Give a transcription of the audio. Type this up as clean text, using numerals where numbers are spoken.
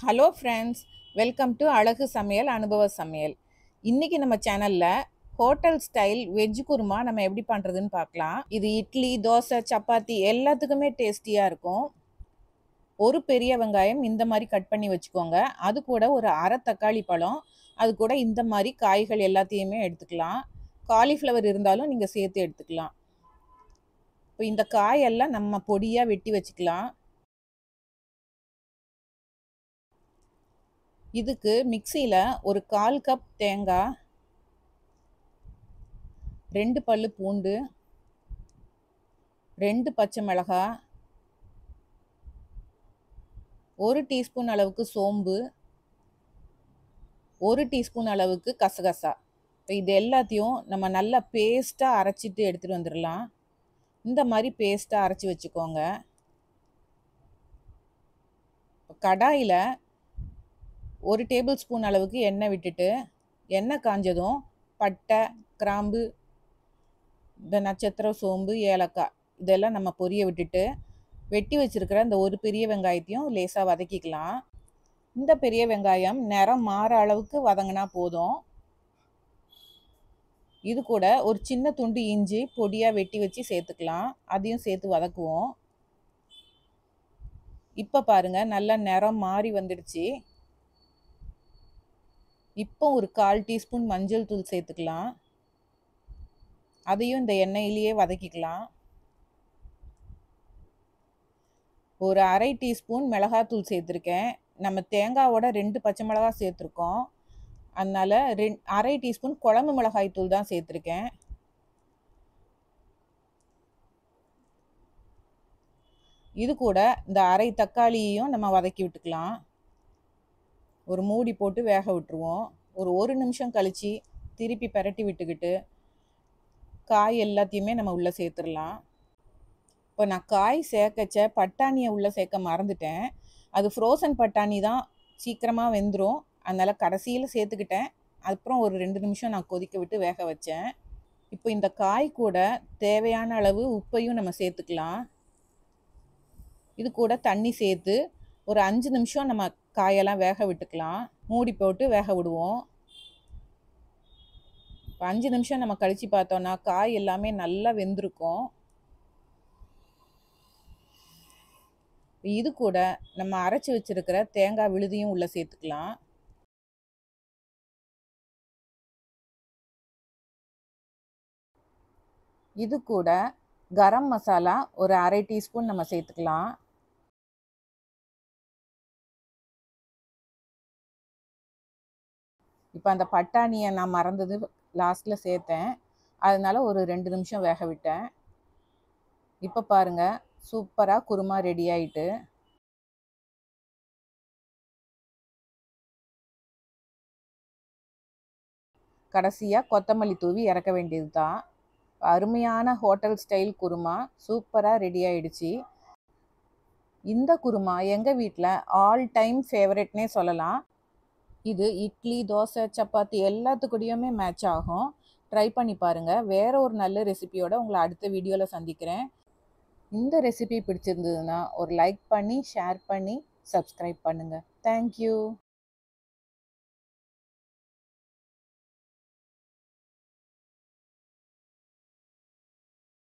Hello friends, welcome to அழகு சமையல் அனுபவ சமையல். இன்னைக்கு நம்ம சேனல்ல ஹோட்டல் ஸ்டைல் வெஜ் குருமா நம்ம எப்படி பண்ணுறதுன்னு பார்க்கலாம். இது இட்லி, தோசை, சப்பாத்தி எல்லாத்துக்குமே டேஸ்டியாக இருக்கும். ஒரு பெரிய வெங்காயம் இந்த மாதிரி கட் பண்ணி வச்சுக்கோங்க. அது கூட ஒரு அரை தக்காளி பழம், அது கூட இந்த மாதிரி காய்கள் எல்லாத்தையுமே எடுத்துக்கலாம். காலிஃப்ளவர் இருந்தாலும் நீங்கள் சேர்த்து எடுத்துக்கலாம். இப்போ இந்த காயெல்லாம் நம்ம பொடியாக வெட்டி வச்சுக்கலாம். இதுக்கு மிக்சியில் ஒரு 1/4 கப் தேங்காய், 2 பல்லு பூண்டு, 2 பச்சை மிளகாய், 1 டீஸ்பூன் அளவுக்கு சோம்பு, 1 டீஸ்பூன் அளவுக்கு கசகசா. இப்போ இது எல்லாத்தையும் நம்ம நல்லா பேஸ்ட்டாக அரைச்சிட்டு எடுத்துகிட்டு வந்துடலாம். இந்த மாதிரி பேஸ்ட்டாக அரைச்சி வச்சுக்கோங்க. கடாயில் 1 டேபிள் ஸ்பூன் அளவுக்கு எண்ணெய் விட்டுட்டு, எண்ணெய் காஞ்சதும் பட்டை, கிராம்பு, இந்த நட்சத்திரம், சோம்பு, ஏலக்காய் இதெல்லாம் நம்ம பொரிய விட்டுட்டு, வெட்டி வச்சுருக்கிற இந்த ஒரு பெரிய வெங்காயத்தையும் லேசாக வதக்கிக்கலாம். இந்த பெரிய வெங்காயம் நிறம் மாற அளவுக்கு வதங்கினா போதும். இது கூட ஒரு சின்ன துண்டு இஞ்சி பொடியாக வெட்டி வச்சு சேர்த்துக்கலாம். அதையும் சேர்த்து வதக்குவோம். இப்போ பாருங்கள், நல்லா நிறம் மாறி வந்துடுச்சு. இப்போ ஒரு 1/4 டீஸ்பூன் மஞ்சள் தூள் சேர்த்துக்கலாம். அதையும் இந்த எண்ணெயிலேயே வதக்கிக்கலாம். ஒரு அரை டீஸ்பூன் மிளகாத்தூள் சேர்த்துருக்கேன். நம்ம தேங்காவோட 2 பச்சை மிளகாய் சேர்த்துருக்கோம். அதனால் அரை டீஸ்பூன் குழம்பு மிளகாய் தூள் தான் சேர்த்துருக்கேன். இது கூட இந்த அரை தக்காளியையும் நம்ம வதக்கி விட்டுக்கலாம். ஒரு மூடி போட்டு வேக விட்டுருவோம். ஒரு நிமிஷம் கழித்து திருப்பி பரட்டி விட்டுக்கிட்டு காய் எல்லாத்தையுமே நம்ம உள்ளே சேர்த்துடலாம். இப்போ நான் காய் சேர்க்கச்ச பட்டாணியை உள்ளே சேர்க்க மறந்துட்டேன். அது ஃப்ரோசன் பட்டாணி தான், சீக்கிரமாக வெந்துடும். அதனால் கடைசியில் சேர்த்துக்கிட்டேன். அப்புறம் ஒரு 2 நிமிஷம் நான் கொதிக்க விட்டு வேக வச்சேன். இப்போ இந்த காய் கூட தேவையான அளவு உப்பையும் நம்ம சேர்த்துக்கலாம். இது கூட தண்ணி சேர்த்து ஒரு 5 நிமிஷம் நம்ம காயெல்லாம் வேக விட்டுக்கலாம். மூடி போட்டு வேக விடுவோம். இப்போ 5 நிமிஷம் நம்ம கழித்து பார்த்தோன்னா காய் எல்லாமே நல்லா வெந்திருக்கும். இது கூட நம்ம அரைச்சி வச்சிருக்கிற தேங்காய் விழுதியும் உள்ளே சேர்த்துக்கலாம். இது கூட கரம் மசாலா ஒரு அரை டீஸ்பூன் நம்ம சேர்த்துக்கலாம். இப்போ அந்த பட்டாணியை நான் மறந்தது லாஸ்ட்டில் சேர்த்தேன். அதனால ஒரு 2 நிமிஷம் வேக விட்டேன். இப்போ பாருங்கள், சூப்பராக குருமா ரெடி ஆயிட்டு. கடைசியாக கொத்தமல்லி தூவி இறக்க வேண்டியது தான். அருமையான ஹோட்டல் ஸ்டைல் குருமா சூப்பராக ரெடி ஆயிடுச்சு. இந்த குருமா எங்கள் வீட்டில் ஆல் டைம் ஃபேவரெட்னே சொல்லலாம். இது இட்லி, தோசை, சப்பாத்தி எல்லாத்துக்கூடயுமே மேட்ச் ஆகும். ட்ரை பண்ணி பாருங்கள். வேறு ஒரு நல்ல ரெசிபியோட உங்களை அடுத்த வீடியோவில் சந்திக்கிறேன். இந்த ரெசிபி பிடிச்சிருந்ததுன்னா ஒரு லைக் பண்ணி, ஷேர் பண்ணி, சப்ஸ்கிரைப் பண்ணுங்கள். தேங்க்யூ.